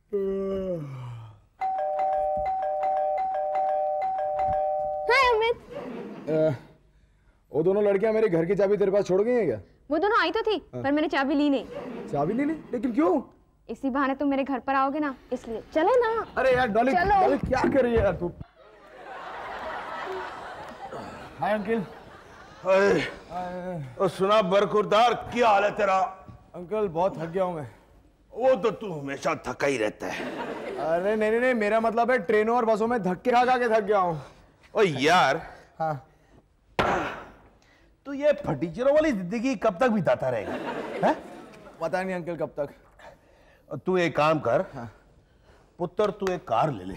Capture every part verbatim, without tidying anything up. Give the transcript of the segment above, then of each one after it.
हाय अमित। वो दोनों लड़कियां मेरे घर की चाबी तेरे पास छोड़ गई हैं क्या? वो दोनों आई तो थी पर मैंने चाबी ली नहीं। चाबी नहीं ली? लेकिन क्यों? इसी बहाने तुम मेरे घर पर आओगे ना, इसलिए। चले ना। अरे यार डॉली, डॉली क्या कर रही है यार तू? Hi uncle. हाय। और सुना बरखुरदार, क्या हाल है तेरा? अंकल बहुत थक गया हूँ मैं। वो तो तू हमेशा थका ही रहता है। अरे नहीं नहीं नहीं, मेरा मतलब है ट्रेनों और बसों में धक्के खा खा के थक गया हूँ। ओ यार, हाँ तू ये फटीचरों वाली जिंदगी कब तक बिताता रहेगा? है? पता नहीं अंकल कब तक। तू एक काम कर। हाँ। पुत्र तू एक कार ले ले।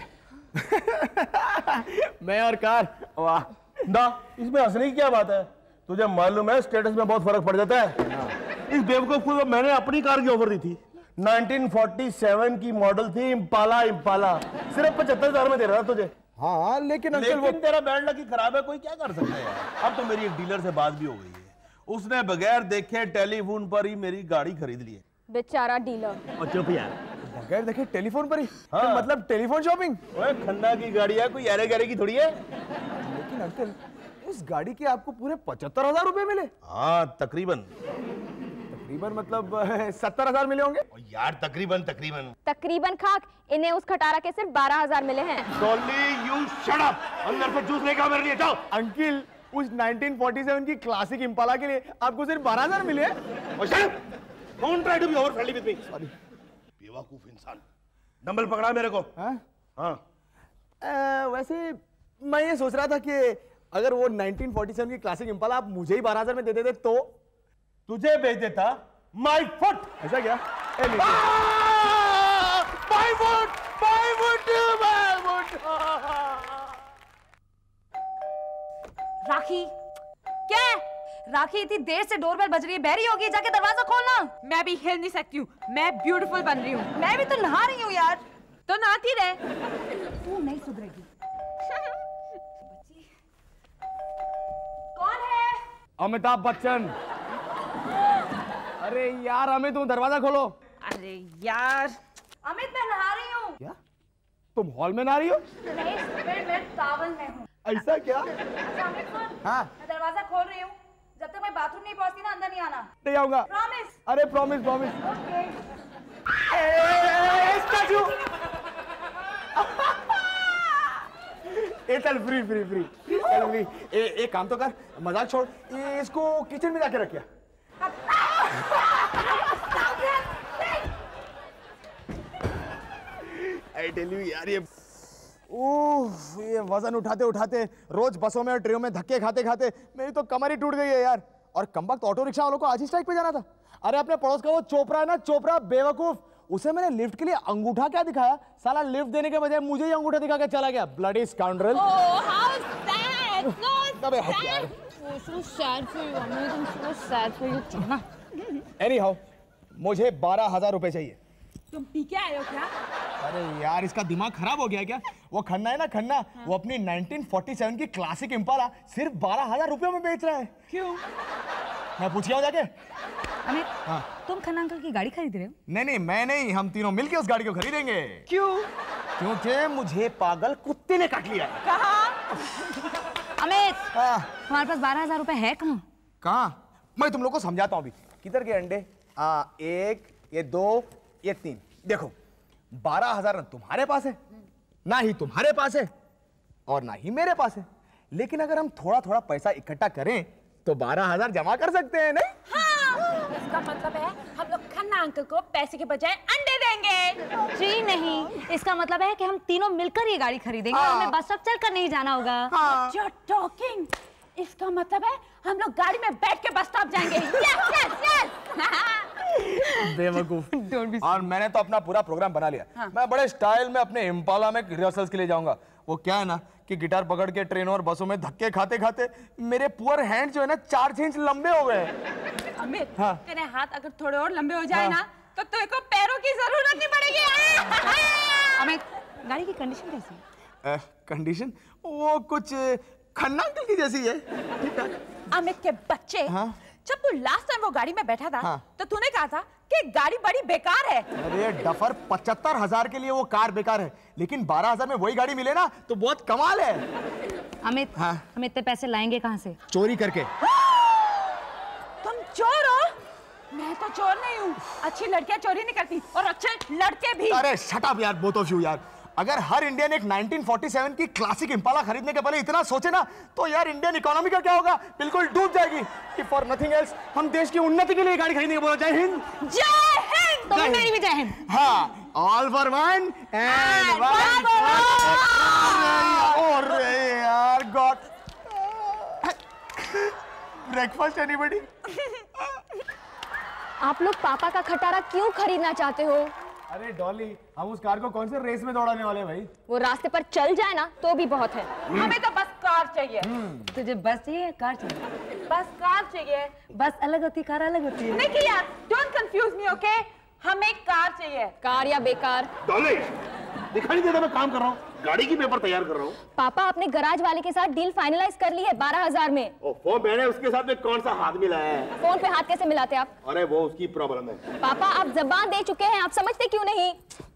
मैं और कार? वाह ना, इसमें हंसने की क्या बात है? तुझे मालूम है स्टेटस में बहुत फर्क पड़ जाता है। हाँ। इस बेवकूफ को मैंने अपनी कार की ऑफर दी थी। नाइनटीन फोर्टी सेवन की मॉडल थी, इम्पाला इम्पाला। सिर्फ पचहत्तर हजार में दे रहा था तुझे। हाँ लेकिन अंकल लेकिन वो तेरा बैंड लकी खराब है, कोई क्या कर सकता है यार। अब तो मेरी एक डीलर से बात भी हो गई है, उसने बगैर देखे टेलीफोन पर ही मेरी गाड़ी खरीद ली है। बेचारा डीलर। और चुप यार, बगैर देखे टेलीफोन पर ही? हाँ। तो मतलब टेलीफोन शॉपिंग? ओए खन्ना की गाड़ी है, कोई यारे गारे की थोड़ी है। लेकिन अंकल उस गाड़ी के आपको पूरे पचहत्तर हजार रुपए मिले? हाँ तकरीबन। तकरीबन मतलब सत्तर हजार मिले होंगे? यार तकरीबन तकरीबन तकरीबन खाक, इन्हें उस खटारा के सिर्फ बारह हजार मिले हैं। डॉली यू शट अप, अंदर से जूस लेकर मेरे लिए जाओ। अंकल उस नाइनटीन फोर्टी सेवन की क्लासिक इम्पाला के लिए आपको सिर्फ बारह हजार मिले? Don't try to be over friendly with me. Sorry बेवकूफ इंसान। डंबल पकड़ा मेरे को। हाँ? हाँ। आ, वैसे मैं ये सोच रहा था कि अगर वो नाइनटीन फोर्टी सेवन की क्लासिक इम्पाला आप मुझे ही बारह हजार में दे देते तो? तुझे भेज देता माय फुट। ऐसा क्या? My foot, my foot, my foot. Rakhi, क्या है? राखी इतनी देर से डोरबेल बज रही है, बहरी होगी, जाके दरवाजा खोलना। मैं भी हिल नहीं सकती हूँ, मैं ब्यूटीफुल बन रही हूँ। मैं भी तो नहा रही हूँ यार। तो नहाती रहे, तू नहीं सुधरेगी। कौन है? अमिताभ बच्चन। अरे यार अमित तुम दरवाजा खोलो। अरे यार अमित, मैं नहा रही हूँ। क्या? तुम हॉल में नहा रही हो? नहीं, मैं टॉवल में हूँ। ऐसा क्या? अच्छा अमित सुन, हाँ? मैं दरवाजा खोल रही हूँ, जब तक मैं बाथरूम नहीं पहुँचती ना अंदर नहीं आना। नहीं आऊंगा। प्रॉमिस? अरे प्रॉमिस प्रॉमिस। ओके। ए चल फ्री फ्री फ्री चल फ्री। ए एक काम तो कर, मजाक छोड़, ये इसको किचन में जाके रखिया। आई टेल यू यार, ये ओह ये वजन उठाते उठाते रोज बसों में और ट्रेनों में धक्के खाते खाते मेरी तो कमर ही टूट गई है यार। और कम वक्त ऑटो रिक्शा वालों को आज ही स्ट्राइक पे जाना था। अरे अपने पड़ोस का वो चोपड़ा है ना, चोपड़ा बेवकूफ, उसे मैंने लिफ्ट के लिए अंगूठा क्या दिखाया, साला लिफ्ट देने के बजाय मुझे ही अंगूठा दिखा के चला गया। Bloody scoundrel. Oh how sad, so अबे हट यार। So sad for you Amit, so sad for you. चलना। एनी हाउ मुझे बारह हजार रुपए चाहिए। तुम पी के आए हो क्या? अरे यार इसका दिमाग खराब हो गया क्या? वो खन्ना है ना खन्ना, हाँ। वो अपनी नाइनटीन फोर्टी सेवन की क्लासिक इम्पाला सिर्फ बारह हजार रुपयों में बेच रहा है। क्यों? मैं पूछ गया जाके। अमित, हाँ। तुम खन्ना अंकल की गाड़ी खरीद रहे हो? नहीं नहीं मैं नहीं, हम तीनों मिलके उस गाड़ी को खरीदेंगे। क्यों? क्योंकि मुझे पागल कुत्ते ने काट लिया। कहाँ? अमित, हाँ। हमारे पास बारह हजार रुपए है कहाँ? कहाँ? मैं तुम लोग को समझाता हूँ अभी। किधर के अंडे? आ, एक, ये दो, ये तीन। देखो बारह हजार ना तुम्हारे पास है, ना ही तुम्हारे पास है, और ना ही मेरे पास है। लेकिन अगर हम थोड़ा थोड़ा पैसा इकट्ठा करें तो बारह हजार जमा कर सकते हैं, नहीं? हाँ। इसका मतलब है हम लोग खन्ना अंकल को पैसे के बजाय अंडे देंगे। जी नहीं, इसका मतलब है कि हम तीनों मिलकर ये गाड़ी खरीदेंगे। हाँ। और हमें बस स्टॉप चलकर नहीं जाना होगा। हाँ। You're talking। इसका मतलब है हम लोग गाड़ी में बैठ के बस स्टॉप जाएंगे। yes, yes, yes। बेवकूफ। और मैंने तो अपना पूरा प्रोग्राम बना लिया। हाँ। मैं बड़े स्टाइल में अपने इम्पाला में रिहर्सल्स के लिए जाऊंगा। वो क्या है ना कि गिटार पकड़ के ट्रेनों और बसों में धक्के खाते खाते मेरे पुअर हैंड जो है ना चार छह इंच लंबे हो गए। अमित, हाँ। तेरे हाथ अगर थोड़े और लंबे हो जाए हाँ। ना तो तेरे को पैरों की जरूरत नहीं पड़ेगी। अमित, गाड़ी की कंडीशन कैसी है? कंडीशन वो कुछ खन्ना अंकल की जैसी है। अमित के बच्चे, हाँ? जब तू लास्ट टाइम वो गाड़ी में बैठा था हाँ। तो तूने कहा था कि गाड़ी बड़ी बेकार है। अरे डफर, पचहत्तर हजार के लिए वो कार बेकार है, लेकिन बारह हजार में वही गाड़ी मिले ना तो बहुत कमाल है। अमित, हाँ? हम इतने पैसे लाएंगे कहाँ से? चोरी करके। तुम चोर हो? मैं तो चोर नहीं हूँ। अच्छी लड़कियाँ चोरी नहीं करती और अच्छे लड़के भी। अरे शट अप यार, बोथ ऑफ यू यार। अगर हर इंडियन एक नाइनटीन फोर्टी सेवन की क्लासिक इंपाला खरीदने के पहले इतना सोचे ना, तो यार इंडियन इकोनॉमी का क्या होगा? बिल्कुल डूब जाएगी। If for nothing else, हम देश की उन्नति के लिए गाड़ी खरीदने के बोला। जय हिंद। जय हिंद। तो मेरी भी जय हिंद। हाँ, all for one and one। अरे यार गॉड। Breakfast anybody? आप लोग पापा का खटारा क्यों खरीदना चाहते हो? अरे डॉली, हम उस कार को कौन से रेस में दौड़ाने वाले हैं भाई? वो रास्ते पर चल जाए ना तो भी बहुत है। हमें तो बस कार चाहिए। तुझे बस चाहिए कार चाहिए? बस कार चाहिए। बस अलग होती कार अलग होती है। नहीं यार, डोंट कंफ्यूज मी, ओके? हमें कार चाहिए। कार या बेकार? डॉली, दिखाई नहीं देता मैं काम कर रहा हूँ, गाड़ी की पेपर तैयार कर रहा हूँ। पापा अपने गराज वाले के साथ डील फाइनलाइज कर ली है बारह हजार में। ओफो, मैंने उसके साथ में कौन सा हाथ मिलाया है? फोन पे हाथ कैसे मिलाते आप? अरे वो उसकी प्रॉब्लम है। पापा आप जबान दे चुके हैं, आप समझते क्यों नहीं?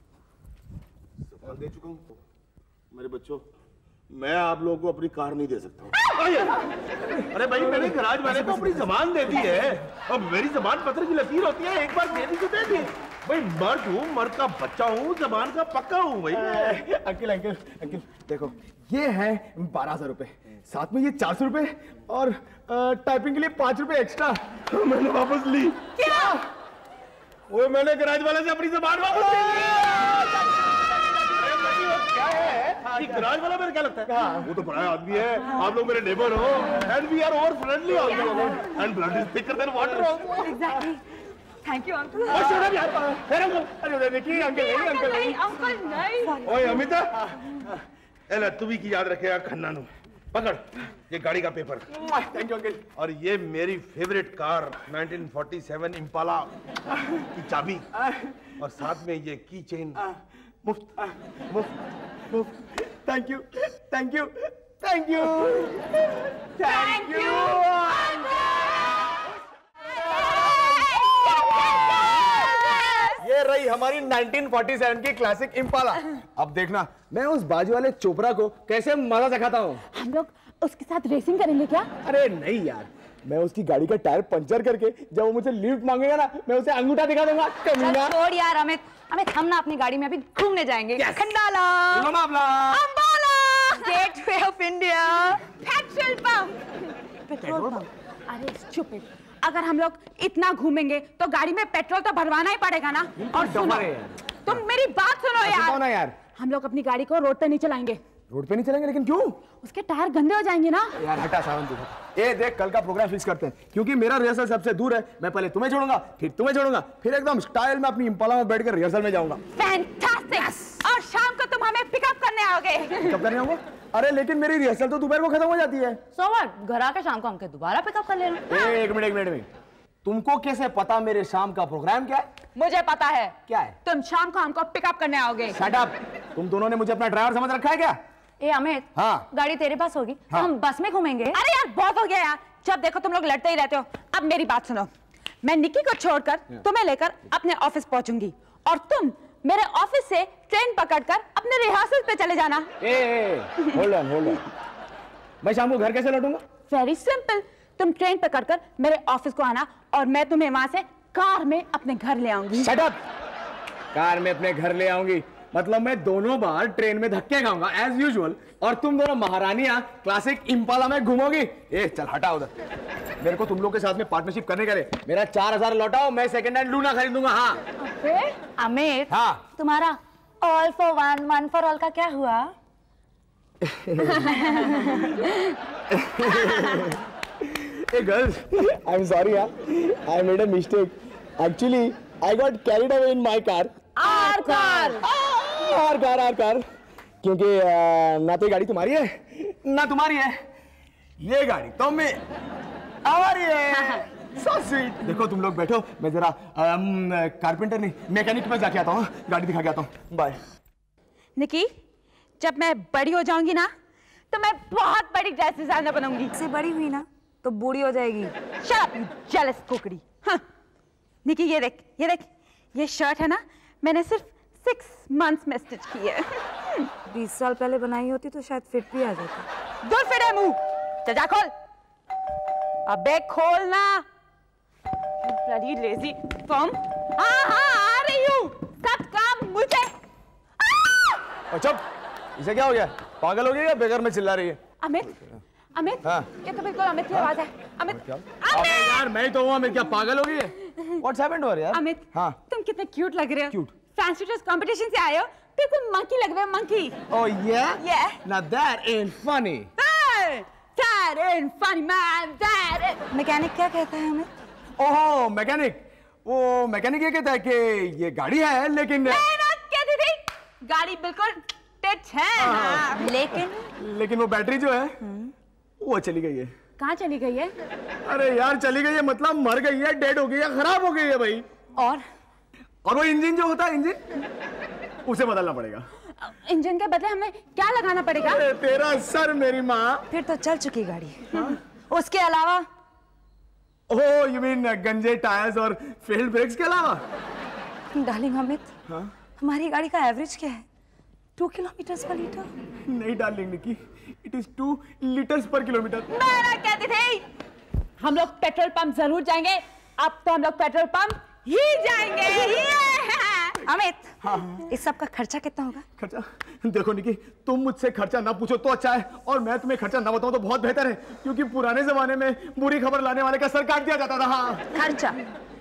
दे चुका हूँ मेरे बच्चों, मैं आप लोगों को अपनी कार नहीं दे सकता हूँ। अरे भाई, मैंने गराज वाले को अपनी जबान दे दी है, अब मेरी जबान पत्थर की लकीर होती है, एक बार दे दी तो दे दी। भाई मर्द हूँ, मर्द का बच्चा हूँ, जबान का पक्का हूँ भाई। अंकल अंकल अंकल देखो, ये है बारह हजार रुपए, साथ में ये चार सौ रुपए और टाइपिंग के लिए पांच रुपए एक्स्ट्रा मैंने वापस ली। क्या? वो मैंने गराज वाले से अपनी जबान वापस ली। गराज वाला मेरा क्या लगता है? वो तो बड़ा आदमी है, आप लोग मेरे नेबर हो, and we are over friendly also, and blood is thicker than water also. Exactly. Thank you uncle. ओए शट अप यार, फिर अंकल, अरे देखिए अंकल नहीं, अंकल नहीं, अंकल नहीं। ओए अमिता, एला तू भी की याद रखेगा खन्ना नु। पकड़ ये गाड़ी का पेपर। Thank you uncle. और ये मेरी favourite car nineteen forty seven Impala की चाबी, और साथ में ये की चेन मुफ्त मुफ्त मुफ्त। Thank you thank you thank you thank you. ये रही हमारी नाइनटीन फोर्टी सेवन की क्लासिक इम्पाला। अब देखना मैं उस बाजू वाले चोपड़ा को कैसे मजा दिखाता हूँ। हम लोग उसके साथ रेसिंग करेंगे क्या? अरे नहीं यार, मैं उसकी गाड़ी का टायर पंचर करके जब वो मुझे लिफ्ट मांगेगा ना, मैं उसे अंगूठा दिखा दूंगा। कमीना। छोड़ यार अमित, अमित हम ना अपनी गाड़ी में अभी घूमने जाएंगे। Yes. Khandala, Ambala, Gateway of India, petrol pump. Petrol pump? अरे स्टूपिड, अगर हम लोग इतना घूमेंगे तो गाड़ी में पेट्रोल तो भरवाना ही पड़ेगा ना। और सुनो, तुम मेरी बात सुनो यार। ना यार, हम लोग अपनी गाड़ी को रोड पे नहीं चलाएंगे। रोड पे नहीं चलेंगे? लेकिन क्यों? उसके टायर गंदे हो जाएंगे ना। यार हटा सावन, ये देख कल का प्रोग्राम फिक्स करते हैं, क्योंकि मेरा रिहर्सल सबसे दूर है। मैं पहले तुम्हें छोड़ूंगा, फिर तुम्हें छोड़ूंगा, फिर एकदम स्टाइल में अपनी इम्पाला में बैठकर रिहर्सल में जाऊंगा। फैंटास्टिक। और शाम को तुम हमें पिकअप करने आओगे। पिकअप करने आऊंगा? अरे लेकिन मेरी रिहर्सल तो दोपहर को खत्म हो जाती है। सो व्हाट, घर आके शाम को हमके दोबारा पिकअप कर लेना। एक मिनट एक मिनट में, तुमको कैसे पता मेरे शाम का प्रोग्राम क्या है? मुझे पता है। क्या है? तुम शाम को हमको पिकअप करने आओगे। शट अप, तुम दोनों ने मुझे अपना ड्राइवर समझ रखा है क्या? ए अमित, हाँ। गाड़ी तेरे पास होगी हाँ। तो हम बस में घूमेंगे। अरे यार बहुत हो गया यार, जब देखो तुम लोग लड़ते ही रहते हो। अब मेरी बात सुनो, मैं निक्की को छोड़कर तुम्हें लेकर अपने ऑफिस पहुंचूंगी और तुम मेरे ऑफिस से ट्रेन पकड़कर अपने रिहर्सल पे चले जाना। ए, होल्ड ऑन होल्ड ऑन, मैं शाम को घर कैसे लौटूंगा? वेरी सिंपल, तुम ट्रेन पकड़कर मेरे ऑफिस को आना और मैं तुम्हें वहां से कार में अपने घर ले आऊंगी। शट अप, कार में अपने घर ले आऊंगी मतलब मैं दोनों बार ट्रेन में धक्के खाऊंगा एज यूजुअल, और तुम दोनों महारानियां क्लासिक इम्पाला में घूमोगी। ए चल हटा उधर, मेरे को तुम लोग के साथ में पार्टनरशिप करने का है। मेरा चार हजार लौटाओ, मैं सेकंड हैंड लूना खरीदूंगा। हाँ अमित, हाँ, तुम्हारा all for one one for all का क्या हुआ? Hey girls, I'm sorry, yeah. I made a mistake. Actually, I got carried away in my car. Our car. Our car, our car. क्योंकि ना तो ये गाड़ी तुम्हारी है ना तुम्हारी है, ये गाड़ी तो मैं हमारी है। So sweet. देखो तुम लोग बैठो, मैं जरा कारपेंटर नहीं मैकेनिक में जाके आता हूँ, गाड़ी दिखा के आता हूँ। बाय। निकी, जब मैं बड़ी हो जाऊंगी ना तो मैं बहुत बड़ी ड्रेस डिजाइनर बनूंगी। से बड़ी हुई ना तो बूढ़ी हो जाएगी। Shut up, you jealous कुकड़ी। हाँ। निकी ये देख, ये देख, ये शर्ट है ना, मैंने सिर्फ सिक्स मंथ्स में स्टिच की है। बीस साल पहले बनाई होती तो शायद फिट भी आ जाती। दूर फिट है मुंह, चल जा खोल। अबे खोलना। Bloody lazy form. हाँ हाँ आ रही हूँ, सब काम मुझे। अच्छा, इसे क्या हो गया? पागल हो गई या बेघर में चिल्ला रही है? अमित, अमित, हाँ? ये तो बिल्कुल अमित की आवाज है। अमित, अबे यार मैं ही तो हूँ अमित, क्या पागल हो गई है? What's happened over यार? अमित, हाँ? तुम कितने क्यूट लग रहे हो। Cute? फैंसी ड्रेस कंपटीशन से आए हो, बिल्कुल मंकी लग रहे हो, monkey. Oh yeah? Yeah. Now that ain't funny. Hey, that ain't funny man, that ain't... mechanic क्या कहता है अमित? ओह मैकेनिक, वो मैकेनिक ये कहता है कि ये गाड़ी है लेकिन मैं ना कहती थी, गाड़ी बिल्कुल टिच है ना, लेकिन लेकिन वो बैटरी जो है वो चली गई है। कहाँ चली गई है? अरे यार चली गई है मतलब मर गई है, डेड हो गई है, खराब हो गई है भाई। और और वो इंजन जो होता है इंजन, उसे बदलना पड़ेगा। इंजन के बदले हमें क्या लगाना पड़ेगा? अरे तेरा सर मेरी माँ। फिर तो चल चुकी गाड़ी। उसके अलावा ओह यू मीन गंजे टायर्स और फेल्ड ब्रेक्स के अलावा? डार्लिंग अमित, हाँ? हमारी गाड़ी का एवरेज क्या है? Two kilometre per litre? नहीं darling Nikki, it is two litres per kilometre. मैं ना कहती थी, हम लोग पेट्रोल पंप जरूर जाएंगे। अब तो हम लोग पेट्रोल पंप ही जाएंगे। अमित, हाँ। इस सब का खर्चा कितना होगा? खर्चा? देखो निकी, तुम मुझसे खर्चा ना पूछो तो अच्छा है, और मैं तुम्हें खर्चा ना बताऊं तो बहुत बेहतर है, क्योंकि पुराने जमाने में बुरी खबर लाने वाले का सर काट दिया जाता था। हाँ। खर्चा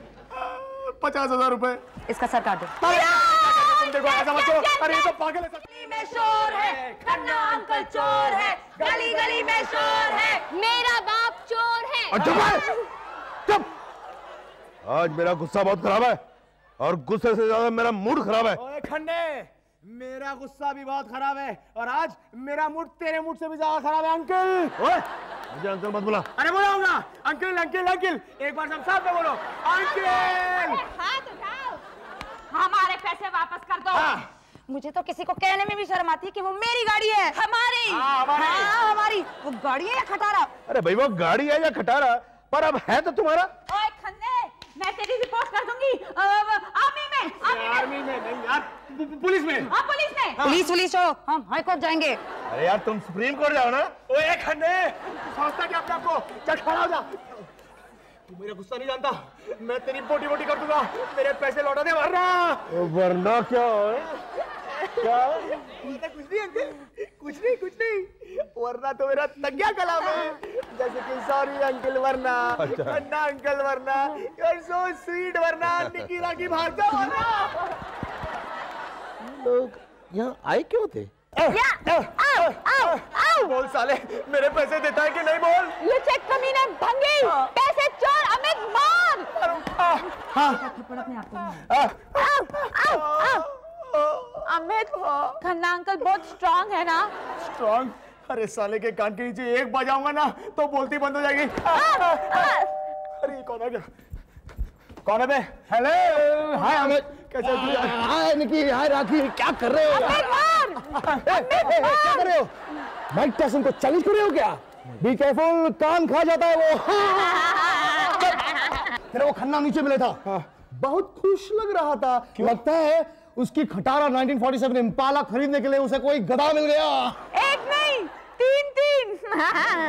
पचास हजार रुपए। इसका सर काट दो। तुम देखो ऐसा मत करो, अरे ये तो पागल है। गली में शोर है, खन्ना अंकल चोर है, गली गली में शोर है, मेरा बाप चोर है। चुप चुप। आज मेरा गुस्सा बहुत खराब है और गुस्से से ज्यादा मेरा मूड खराब है। ओए खन्ने, मेरा गुस्सा भी बहुत खराब है और आज मेरा मूड तेरे मूड से भी ज्यादा खराब है। अंकल ओए मुझे अंकल मत बुला। अरे बोलाऊंगा अंकल अंकल अंकल, एक बार सब साथ में बोलो अंकल। हाथ उठाओ, हमारे पैसे वापस कर दो। हाँ। मुझे तो किसी को कहने में भी शर्म आती है कि वो मेरी गाड़ी है। हमारी हाँ, हमारी। हाँ, हमारी। वो गाड़ी है या खटारा? अरे भाई वो गाड़ी है या खटारा, पर अब है तो तुम्हारा। ओए खन्ने, मैं तेरी रिपोर्ट कर दूंगी आर्मी में। आर्मी में नहीं यार, पुलिस में। हाँ पुलिस में। पुलिस पुलिस छोड़ो, हम हाई कोर्ट जाएंगे। अरे यार तुम सुप्रीम कोर्ट जाओ ना। ओए खन्ने, समझता क्या अपने आपको? चल खड़ा हो जा। तू मेरा गुस्सा नहीं जानता, मैं तेरी बोटी बोटी कर दूंगा, मेरे पैसे लौटा दे वरना। वरना क्या है? क्या? कुछ नहीं अंकल, कुछ नहीं कुछ नहीं, वरना तो मेरा तंग्या कलाम है, जैसे कि सॉरी अंकल वरना, अन्ना अंकल वरना, यू आर सो स्वीट वरना, निकी राखी भाग जाओ वरना। लोग यहाँ आए क्यों थे? या, आओ, आओ, आओ। बोल साले, मेरे पैसे देता है कि नहीं बोल? लुच्चे कमीने भंगी, पैसे चोर, अमित मार। हाँ। अमित, खन्ना अंकल बहुत स्ट्रांग है ना? स्ट्रांग? अरे साले के कान के नीचे एक बजाऊंगा ना तो बोलती बंद हो जाएगी। अरे ये कौन आ गया? कौन है बे? हेलो, हाय अमित। कैसे तू? हाय निकी, हाय राखी, क्या कर रहे हो? अमित मार। क्या कर रहे हो? माइक टायसन को चैलेंज कर रहे हो क्या? बी केयरफुल, कान खा जाता है वो। तेरा वो खन्ना नीचे मिला था, बहुत खुश लग रहा था। लगता है उसकी खटारा नाइनटीन फोर्टी सेवन इम्पाला खरीदने के लिए उसे कोई गधा मिल गया। एक नहीं, तीन तीन।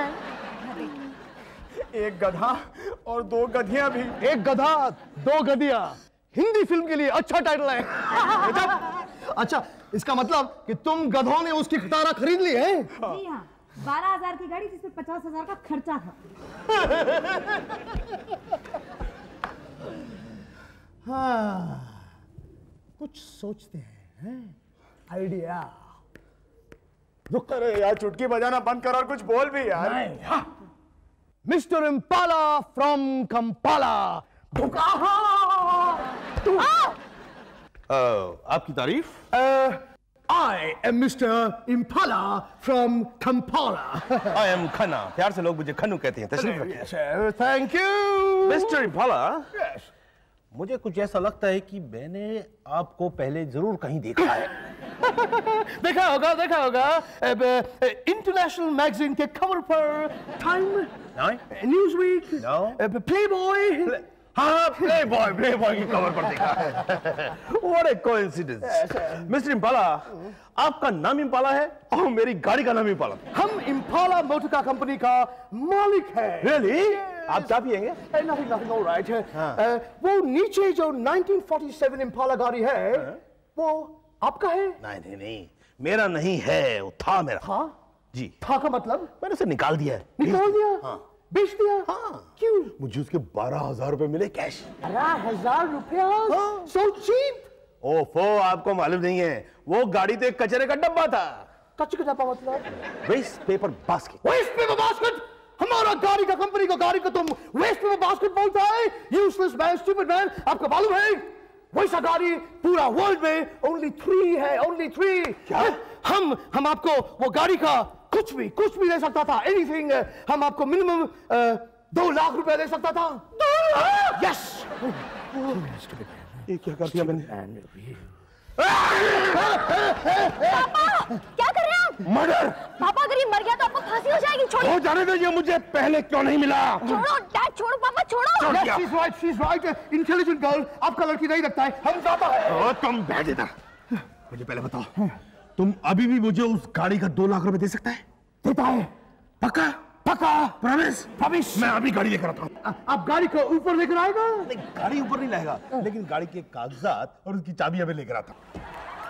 एक गधा और दो गधियां भी। एक गधा दो गधिया, हिंदी फिल्म के लिए अच्छा टाइटल है। अच्छा, इसका मतलब कि तुम गधों ने उसकी खटारा खरीद ली है? जी हाँ, बारह हजार की गाड़ी जिसमें पचास हजार का खर्चा था। हाँ, कुछ सोचते हैं, हैं? आइडिया। रुक, अरे यार चुटकी बजाना बंद कर और कुछ बोल भी यार। Mister Impala from Kampala. आपकी तारीफ? I am mister Impala from Kampala. I am Khanna, प्यार से लोग मुझे खन्नू कहते हैं। तशरीफ रखिए। थैंक यू मिस्टर इम्पाला, मुझे कुछ ऐसा लगता है कि मैंने आपको पहले जरूर कहीं देखा है। देखा होगा, देखा होगा, इंटरनेशनल मैगजीन के कवर पर, टाइम, न्यूज़ वीक, प्लेबॉय, हाँ, प्ले बॉय प्ले बॉय की कवर पर देखा है। What a coincidence. Mister Impala, आपका नाम इम्पाला है और मेरी गाड़ी का नाम इम्पाला। हम इम्पाला मोटर का कंपनी का मालिक है। Really? आप क्या पिएंगे? Nothing, nothing, all right. uh, वो नीचे जो नाइनटीन फोर्टी सेवन इम्पाला गाड़ी है, वो आपका है? नहीं नहीं नहीं, मेरा नहीं है, वो था मेरा। था? जी। था का मतलब? मैंने उसे निकाल दिया है। निकाल दिया? हाँ। बेच दिया? हाँ। क्यों? मुझे उसके बारह हजार रुपए मिले कैश। बारह हजार रुपया? So cheap? ओफो, आपको मालूम नहीं है, वो गाड़ी तो एक कचरे का डब्बा था। कचरे का डब्बा मतलब? Waste paper basket. Waste paper basket? हमारा गाड़ी का कंपनी का गाड़ी का तुम वेस्ट पेपर बास्केट बोलता है? यूजलेस मैन, स्टूपिड मैन, आपको मालूम है? वैसा गाड़ी पूरा वर्ल्ड में ओनली थ्री है, ओनली थ्री। क्या? हम हम आपको वो गाड़ी का कुछ भी कुछ भी दे सकता था, एनीथिंग। हम आपको मिनिमम दो लाख रुपए दे सकता था। दो लाख? यस। ये क्या कर दिया मैंने? पापा क्या कर रहे हैं आप? मर्डर। पापा अगर ये मर गया तो आपको फांसी हो जाएगी। छोड़ो। हो जाने दो, ये मुझे पहले क्यों नहीं मिला? छोड़ो डैड, छोड़ो पापा, छोड़ो। Yes, she's right, she's right. Intelligent girl, आपका लड़की नहीं लगता है, हम जाता है। ओ, तुम बैठ इधर। मुझे पहले बताओ, तुम अभी भी मुझे उस गाड़ी का दो लाख रुपए दे सकता है? देता है। पक्का? पक्का। प्रॉमिस? प्रॉमिस। मैं अभी गाड़ी लेकर आता हूँ। आप गाड़ी को ऊपर लेकर आएगा? नहीं, गाड़ी ऊपर नहीं लाएगा, लेकिन गाड़ी के कागजात और उसकी चाबी अभी लेकर आता हूँ।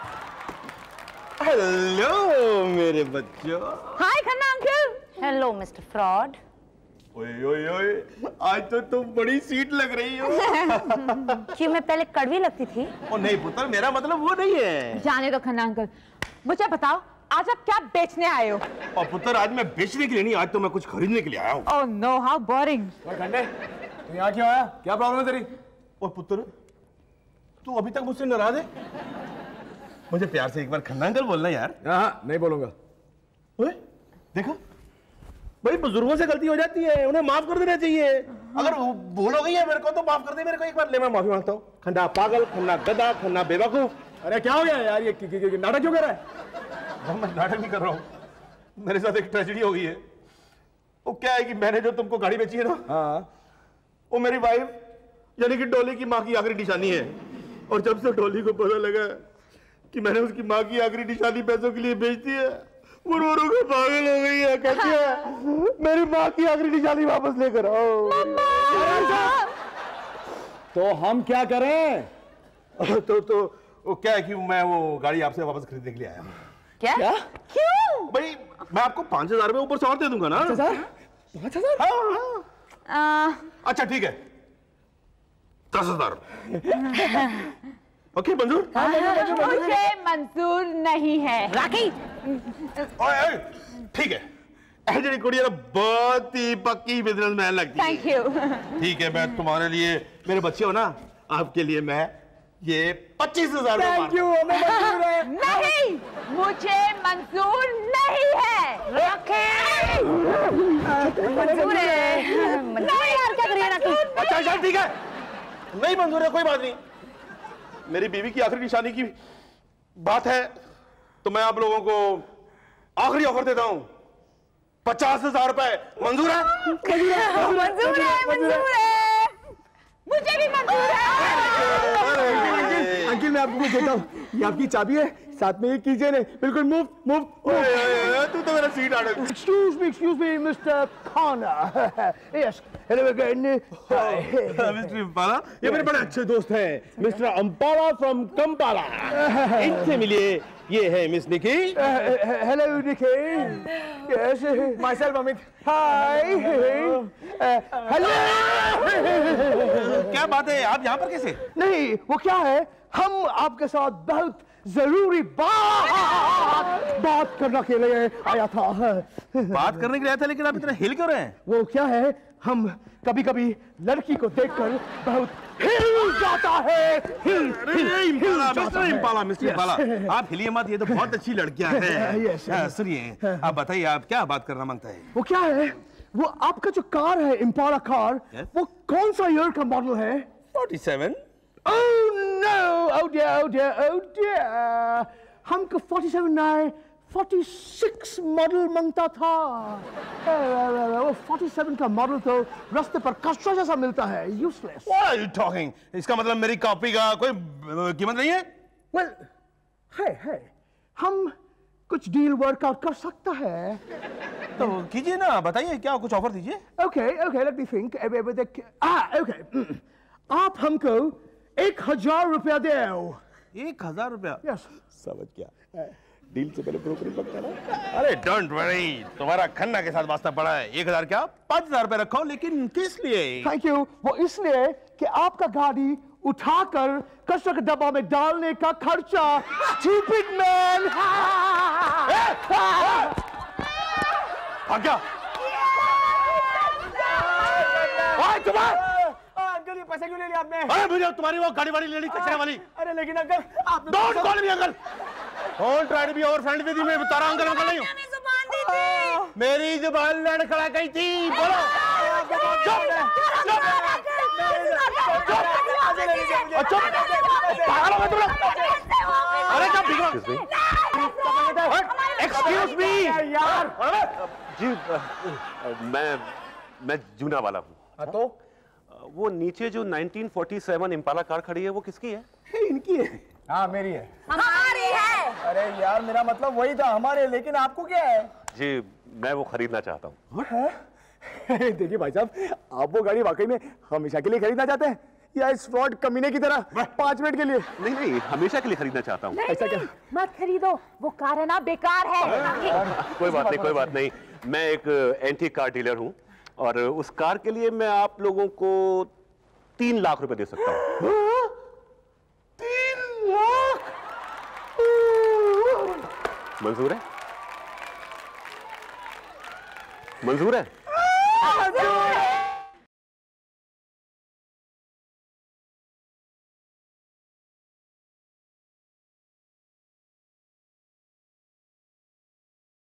हेलो मेरे बच्चों। Hi Khanna uncle. Hello mister fraud. ओए ओए ओए, आज तो तुम बड़ी सीट लग रही हो। क्यों, मैं पहले कड़वी लगती थी? ओ नहीं पुत्र, मेरा मतलब वो नहीं है। जाने दो खन्ना अंकल, मुझे बताओ आज आप क्या बेचने आए हो? और पुत्र, आज मैं बेचने के लिए नहीं, आज तो मैं कुछ खरीदने के लिए आया हूँ। Oh no, how boring. घंटे, तू यहाँ क्यों आया? क्या प्रॉब्लम है तेरी? और पुत्र, तू अभी तक मुझसे नाराज है? मुझे प्यार से एक बार खन्ना अंकल बोलना यार। हाँ, नहीं बोलूंगा। ओए, देखा? भाई बुजुर्गों से गलती हो जाती है, उन्हें माफ कर देना चाहिए। अगर भूल हो गई है मेरे को तो माफ कर दे मेरे को एक बार। ले, मैं माफी मांगता हूँ। खन्ना पागल, खन्ना गधा, खन्ना बेवकूफ। अरे क्या हो गया यार, ये नाटक क्यों कर रहा है? मैं नाटक नहीं कर रहा हूँ, मेरे साथ एक ट्रेजेडी हो गई है। वो क्या है कि मैंने जो तुमको गाड़ी बेची है ना, हाँ, वो मेरी वाइफ यानी कि डॉली की माँ की आखिरी निशानी है। और जब से डॉली को पता लगा कि मैंने उसकी माँ की आखिरी निशानी पैसों के लिए बेच दी है, वो रो रो के पागल हो गई है। कहती है मेरी माँ की आखिरी निशानी वापस लेकर आओ। तो हम क्या करें? तो तो वो क्या है कि मैं वो गाड़ी आपसे वापस खरीदने के लिए आया हूँ। क्या? क्या? क्यों? भाई मैं आपको पांच हजार रुपये ऊपर से और दे दूंगा ना। हजार? पाँच हजार? हाँ, हाँ। अच्छा ठीक है, दस हजार। ओके मंजूर? मुझे मंजूर नहीं है। राखी। ओए, ठीक है, ऐसी कुड़ी ना बहुत ही पक्की बिजनेसमैन लगती है। Thank you. ठीक है, मैं तुम्हारे लिए, मेरे बच्चे हो ना, आपके लिए मैं ये पच्चीस हजार थैंक यू, हमें मंजूर है। नहीं, मुझे मंजूर नहीं है। राखी मंजूर है। नहीं यार, क्या करिए राखी? अच्छा अच्छा ठीक है, नहीं मंजूर है, कोई बात नहीं। मेरी बीवी की आखिरी निशानी की बात है तो मैं आप लोगों को आखिरी ऑफर देता हूं, पचास हजार रुपए। मंजूर है? मंजूर है, मंजूर है, मुझे भी मंजूर है। अंकिल मैं आपको कुछ देता हूँ, ये आपकी चाबी है, साथ में ये कीजिए ने, बिल्कुल मुफ्त मुफ्त। तू तो मेरा सीट आड़। Excuse me, excuse me, Mister Khanna. Yes, hello again. Mister Impala, ये मेरे बड़े अच्छे दोस्त हैं, मिस्टर अम्पाला फ्रॉम कंपाला। इनसे मिलिए, ये है miss Nikki. Hello, Nikki. Yes. Myself Amit. Hi. Hello. क्या बात है, आप यहाँ पर कैसे? नहीं, वो क्या है, हम आपके साथ बहुत जरूरी बात बात करने के लिए आया था। बात करने के लिए आया था, लेकिन आप इतना हिल क्यों रहे हैं? वो क्या है, हम कभी कभी लड़की को देखकर बहुत हिल जाता है। हिल, हिल, हिल जाता मिस्टर है। इम्पाला, मिस्टर इम्पाला, आप हिलिए मत, ये तो बहुत अच्छी लड़कियां हैं। सुनिए, आप बताइए, आप क्या बात करना मांगता है? वो क्या है, वो आपका जो कार है, इम्पाला कार, वो कौन सा ईयर का मॉडल है? Forty seven. Oh no! Oh dear! Oh dear! Oh dear! हमको फोर्टी सेवन नहीं, छियालीस मॉडल मांगता था। ए, वो सैंतालीस का मॉडल तो रास्ते पर कचरा जैसा मिलता है, useless. What are you talking? इसका मतलब मेरी कॉपी का कोई कीमत नहीं है? Well, है है हम कुछ डील वर्कआउट कर सकता है। तो कीजिए ना, बताइए क्या कुछ ऑफर दीजिए। Okay okay let me think. ah okay आप हमको एक हजार रुपया दे। एक हजार रुपया? यस। समझ गया, डील से पहले ब्रोकरेज लगता है। अरे डोंट वरी, तुम्हारा खन्ना के साथ वास्ता पड़ा है। एक हजार क्या पांच हजार रुपए रखो, लेकिन किस लिए? Thank you. वो इसलिए कि आपका गाड़ी उठाकर कचरा के डब्बा में डालने का खर्चा। Stupid man. भाग गया। अंकल ये पैसे क्यों ले लिया आपने? अरे मुझे तुम्हारी वो गाड़ी वाड़ी लेनी, कचरे वाली। अरे लेकिन अंकल आप don't call me uncle. Don't try to be over friend with me. मैं तारा अंकल अंकल नहीं हूं। मैंने जुबान दी थी। मेरी जुबान लड़ खड़ा गई थी। बोलो। अरे क्या बिगड़ा? एक्सक्यूज मी यार। जी मैं मैं जूना वाला हूँ। तो वो नीचे जो nineteen forty seven Impala car खड़ी है वो किसकी है? इनकी है। हाँ मेरी है। हमारी है। अरे यार मेरा मतलब वही था, हमारे, लेकिन आपको क्या है? जी मैं वो खरीदना चाहता हूँ। देखिए भाई साहब, आप वो गाड़ी वाकई में हमेशा के लिए खरीदना चाहते हैं या इस फ्रॉड कमीने की तरह पांच मिनट के लिए? नहीं नहीं, हमेशा के लिए खरीदना चाहता हूँ। ऐसा क्या? मत खरीदो, वो कार है ना बेकार है। कोई बात नहीं कोई बात नहीं, मैं एक एंटीक कार डीलर हूँ और उस कार के लिए मैं आप लोगों को तीन लाख रुपए दे सकता हूँ। तीन लाख? मंजूर है? मंजूर है?